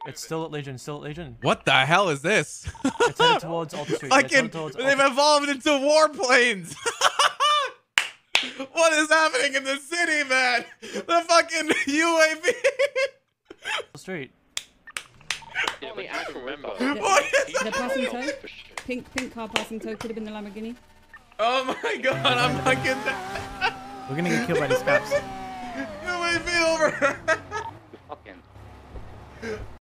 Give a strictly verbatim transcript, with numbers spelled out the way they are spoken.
It's still at Legion. Still at Legion. What the hell is this? It's headed towards Alta Street. Fucking, towards they've Alta... evolved into warplanes. What is happening in the city, man? The fucking U A V. Street. Yeah, but I remember. What is They're passing tow. Pink, pink car passing tow. Could have been the Lamborghini. Oh my god, I'm fucking. We're gonna get killed by these cops. U A V over. Fucking.